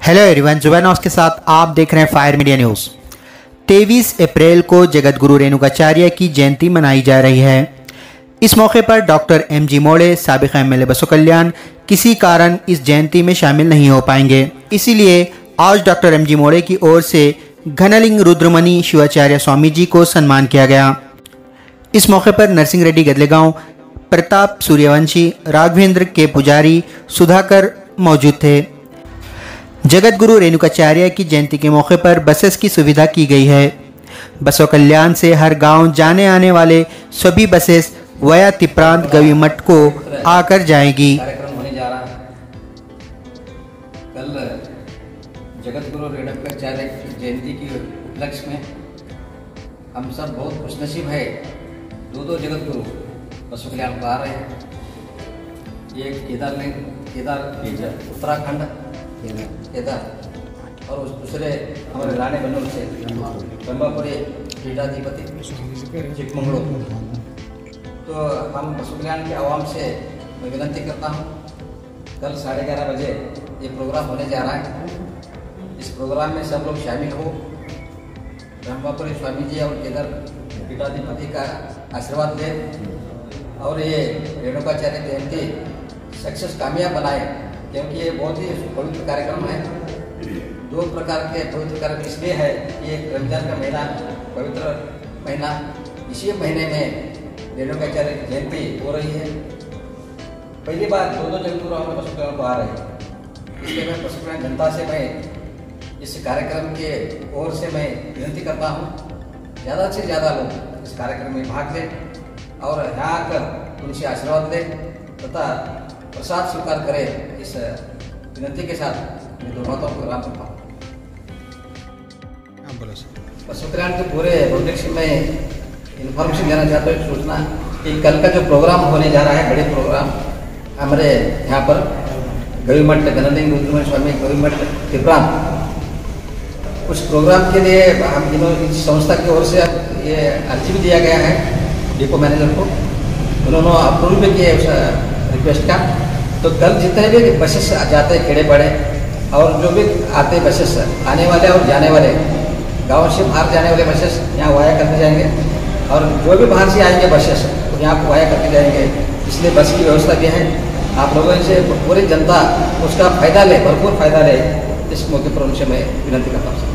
Hello everyone, Zubeen के साथ आप देख रहे हैं फायर मीडिया न्यूज़। 23 अप्रैल को जगत गुरु रेणुकाचार्य की जयंती मनाई जा रही है। इस मौके पर डॉक्टर MG मोड़े, साबिक MLA बसो कल्याण, किसी कारण इस जयंती में शामिल नहीं हो पाएंगे। इसीलिए आज डॉक्टर MG मोड़े की ओर से घनलिंग रुद्रमणि शिवाचार्य स्वामी जी को सम्मान किया गया। इस मौके पर नरसिंह रेड्डी गदलेगांव, प्रताप सूर्यवंशी, राघवेंद्र के पुजारी, सुधाकर मौजूद थे। जगत गुरु रेणुकाचार्य की जयंती के मौके पर बसेस की सुविधा की गई है। बसों कल्याण से हर गांव जाने आने वाले सभी बसेस वया तिप्रांत गवी मठ को आकर जाएगी। कार्यक्रम होने जा रहा है। कल जगत गुरु रेणुकाचार्य की जयंती के उपलक्ष्य में हम सब बहुत खुशनसीब है। दो जगत गुरु बसों कल्याण को आ रहे हैं। ये केदार उत्तराखंड केदार और उस दूसरे हमारे राणे बनूर से ब्रह्मपुरी पीठाधिपति चिकमंगलूर। तो हम बसु कल्याण के आवाम से मैं विनती करता हूँ, कल 11:30 बजे ये प्रोग्राम होने जा रहा है। इस प्रोग्राम में सब लोग शामिल हो, ब्रह्मपुरी स्वामी जी और केदार पीठाधिपति का आशीर्वाद लें और ये रेणुकाचार्य जयंती सक्सेस कामयाब बनाए, क्योंकि ये बहुत ही पवित्र कार्यक्रम है। 2 प्रकार के पवित्र कार्यक्रम इसलिए है कि एक रमजान का महीना, पवित्र महीना, इसी महीने में रेणुकाचार्य की जयंती हो रही है। पहली बार 2 जगत गुरु हमारे बसु कल्याण को आ रहे हैं। इसलिए मैं बसु कल्याण जनता से मैं इस कार्यक्रम के ओर से मैं विनती करता हूँ, ज़्यादा से ज़्यादा लोग इस कार्यक्रम में भाग लें और यहाँ आकर उनसे आशीर्वाद लें तथा प्रसाद स्वीकार करें। इस विनती के साथ मैं दोनों को राम करता हूँ। बसु कल्याण के पूरे प्रोजेक्ट में इन्फॉर्मेशन देना चाहता हूँ, सूचना कि कल का जो प्रोग्राम होने जा रहा है, बड़े प्रोग्राम हमारे यहाँ पर गवी मठ घनलिंग रुद्रमणि स्वामी गवी मठ तिप्रांत, उस प्रोग्राम के लिए हम इस संस्था की ओर से ये अर्जी भी दिया गया है डिपो मैनेजर को। उन्होंने अप्रूव भी किया उस रिक्वेस्ट का। तो कल जितने भी बसेस जाते हैं खेड़े पड़े और जो भी आते बसेस आने वाले और जाने वाले, गांव से बाहर जाने वाले बसेस यहाँ वाया करते जाएंगे और जो भी बाहर से आएंगे बसेस यहाँ को वाया करते जाएंगे। इसलिए बस की व्यवस्था भी है। आप लोगों से पूरी जनता उसका फ़ायदा ले, भरपूर फ़ायदा ले। इस मौके पर उनसे मैं विनती करता हूँ।